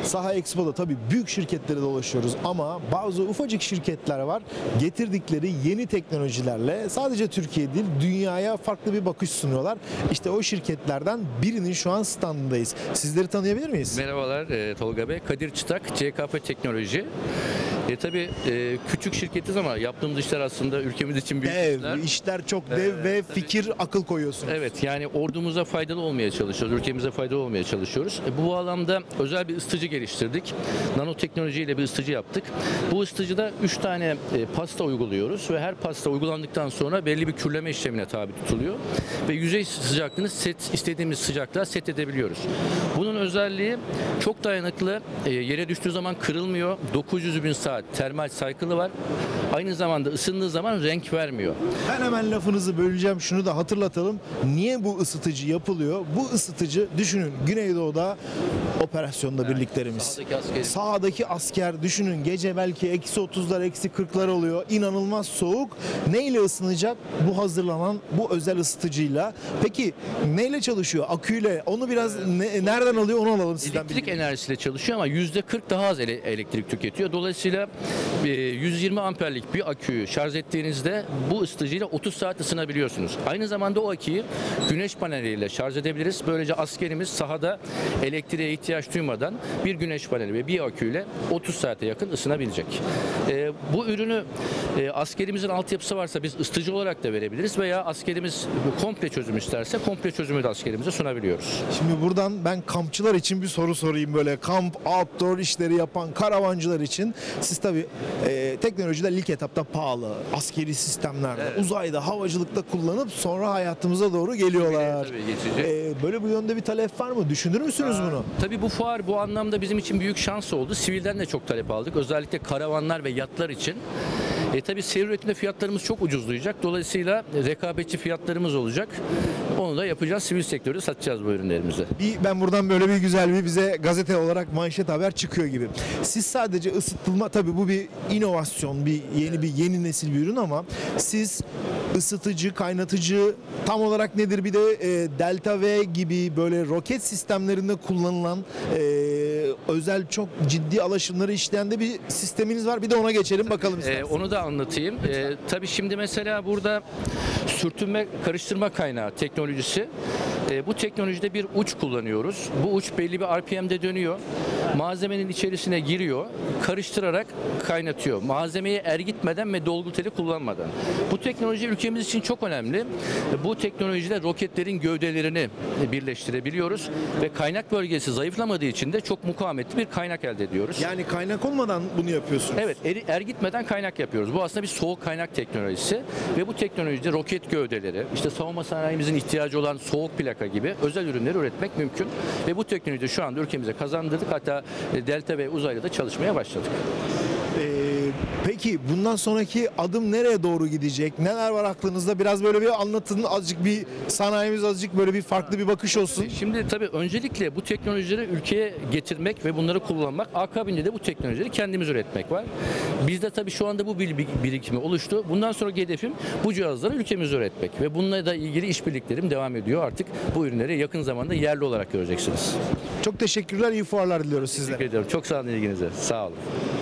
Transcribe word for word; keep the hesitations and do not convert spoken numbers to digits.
Saha Expo'da tabii büyük şirketlere dolaşıyoruz ama bazı ufacık şirketler var. Getirdikleri yeni teknolojilerle sadece Türkiye değil dünyaya farklı bir bakış sunuyorlar. İşte o şirketlerden birinin şu an standındayız. Sizleri tanıyabilir miyiz? Merhabalar e, Tolga Bey. Kadir Çıtak, C K P Teknoloji. E, tabii e, küçük şirketiz ama yaptığımız işler aslında ülkemiz için büyük Dev, işler. işler çok dev Ee, ve tabii. fikir, akıl koyuyorsunuz. Evet, yani ordumuza faydalı olmaya çalışıyoruz, ülkemize faydalı olmaya çalışıyoruz. E, bu alanda özel bir ısıtıcı geliştirdik. Nanoteknolojiyle bir ısıtıcı yaptık. Bu ısıtıcıda üç tane e, pasta uyguluyoruz ve her pasta uygulandıktan sonra belli bir kürleme işlemine tabi tutuluyor. Ve yüzey sıcaklığını set, istediğimiz sıcaklığa set edebiliyoruz. Bunun özelliği çok dayanıklı, e, yere düştüğü zaman kırılmıyor. dokuz yüz bin saat termal cycle'ı var. Aynı zamanda ısındığı zaman renk vermiyor. Ben hemen lafınızı böleceğim. Şunu da hatırlatalım. Niye bu ısıtıcı yapılıyor? Bu ısıtıcı düşünün Güneydoğu'da operasyonda birliklerimiz. Sahadaki askeri. Sahadaki asker düşünün gece belki eksi otuzlar eksi kırklar oluyor. İnanılmaz soğuk. Neyle ısınacak? Bu hazırlanan bu özel ısıtıcıyla. Peki neyle çalışıyor? Aküyle. Onu biraz ne- nereden alıyor onu alalım sizden. Elektrik bilgi. enerjisiyle çalışıyor ama yüzde kırk daha az ele- elektrik tüketiyor. Dolayısıyla e, yüz yirmi amperlik bir aküyü şarj ettiğinizde bu ısıtıcıyla otuz saat ısınabiliyorsunuz. Aynı zamanda o aküyü güneş paneliyle şarj edebiliriz. Böylece askerimiz sahada elektriğe ihtiyaç duymadan bir güneş paneli ve bir aküyle otuz saate yakın ısınabilecek. E, bu ürünü e, askerimizin altyapısı varsa biz ısıtıcı olarak da verebiliriz veya askerimiz komple çözüm isterse komple çözümü de askerimize sunabiliyoruz. Şimdi buradan ben kampçılar için bir soru sorayım, böyle kamp, outdoor işleri yapan karavancılar için. Siz tabii e, teknolojiler ilk etapta pahalı. Askeri sistemlerde, Evet. uzayda, havacılıkta kullanıp sonra hayatımıza doğru geliyorlar. Tabii, geçici. E, böyle bu yönde bir talep var mı? Düşünür müsünüz bunu? Tabii bu fuar bu anlamda bizim için büyük şans oldu. Sivilden de çok talep aldık. Özellikle karavanlar ve yatlar için. E tabii seri üretimde fiyatlarımız çok ucuzlayacak. Dolayısıyla rekabetçi fiyatlarımız olacak. Onu da yapacağız. Sivil sektörde satacağız bu ürünlerimizi. Bir, ben buradan böyle bir güzel bir bize gazete olarak manşet haber çıkıyor gibi. Siz sadece ısıtılma, tabii bu bir inovasyon, bir yeni bir yeni nesil bir ürün ama siz ısıtıcı, kaynatıcı tam olarak nedir? Bir de e, Delta V gibi böyle roket sistemlerinde kullanılan e, özel çok ciddi alaşımları işleyen de bir sisteminiz var. Bir de ona geçelim bakalım E, isterseniz. onu da anlatayım. E, tabii şimdi mesela burada sürtünme karıştırma kaynağı teknolojisi. E, bu teknolojide bir uç kullanıyoruz. Bu uç belli bir R P M'de dönüyor. Malzemenin içerisine giriyor. Karıştırarak kaynatıyor. Malzemeyi ergitmeden ve dolgu teli kullanmadan. Bu teknoloji ülkemiz için çok önemli. Bu teknolojide roketlerin gövdelerini birleştirebiliyoruz ve kaynak bölgesi zayıflamadığı için de çok mukavemetli bir kaynak elde ediyoruz. Yani kaynak olmadan bunu yapıyorsunuz. Evet, eri- ergitmeden kaynak yapıyoruz. Bu aslında bir soğuk kaynak teknolojisi ve bu teknolojide roket gövdeleri, işte savunma sanayimizin ihtiyacı olan soğuk plaka gibi özel ürünleri üretmek mümkün. Ve bu teknolojiyi şu anda ülkemize kazandırdık. Hatta Delta ve uzayda da çalışmaya başladık. Ee, peki bundan sonraki adım nereye doğru gidecek? Neler var aklınızda? Biraz böyle bir anlatın. Azıcık bir sanayimiz azıcık böyle bir farklı bir bakış olsun. Şimdi tabii öncelikle bu teknolojileri ülkeye getirmek ve bunları kullanmak, akabinde de bu teknolojileri kendimiz üretmek var. Bizde tabii şu anda bu bilgi birikimi oluştu. Bundan sonraki hedefim bu cihazları ülkemizde üretmek ve bununla da ilgili işbirliklerim devam ediyor. Artık bu ürünleri yakın zamanda yerli olarak göreceksiniz. Çok teşekkürler. İyi fuarlar diliyoruz sizlere. Teşekkür ediyorum. Çok sağ olun ilginize. Sağ olun.